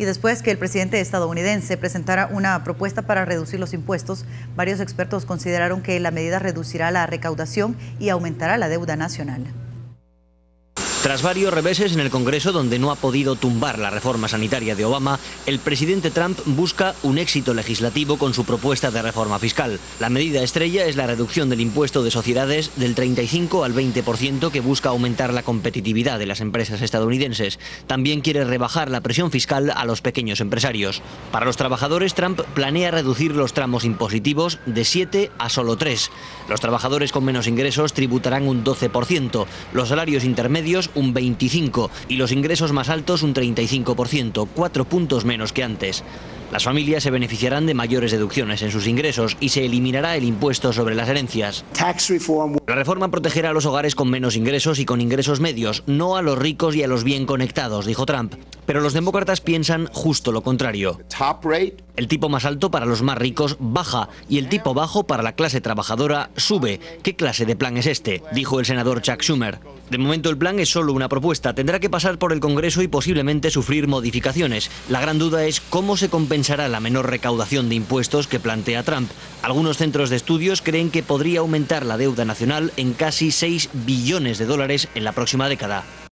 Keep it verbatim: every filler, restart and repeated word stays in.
Y después que el presidente estadounidense presentara una propuesta para reducir los impuestos, varios expertos consideraron que la medida reducirá la recaudación y aumentará la deuda nacional. Tras varios reveses en el Congreso, donde no ha podido tumbar la reforma sanitaria de Obama, el presidente Trump busca un éxito legislativo con su propuesta de reforma fiscal. La medida estrella es la reducción del impuesto de sociedades del treinta y cinco al veinte por ciento, que busca aumentar la competitividad de las empresas estadounidenses. También quiere rebajar la presión fiscal a los pequeños empresarios. Para los trabajadores, Trump planea reducir los tramos impositivos de siete a solo tres. Los trabajadores con menos ingresos tributarán un doce por ciento, los salarios intermedios un veinticinco por ciento y los ingresos más altos un treinta y cinco por ciento, cuatro puntos menos que antes. Las familias se beneficiarán de mayores deducciones en sus ingresos y se eliminará el impuesto sobre las herencias. La reforma protegerá a los hogares con menos ingresos y con ingresos medios, no a los ricos y a los bien conectados, dijo Trump. Pero los demócratas piensan justo lo contrario. El tipo más alto para los más ricos baja y el tipo bajo para la clase trabajadora sube. ¿Qué clase de plan es este?, dijo el senador Chuck Schumer. De momento el plan es solo una propuesta, tendrá que pasar por el Congreso y posiblemente sufrir modificaciones. La gran duda es cómo se compensará la menor recaudación de impuestos que plantea Trump. Algunos centros de estudios creen que podría aumentar la deuda nacional en casi seis billones de dólares en la próxima década.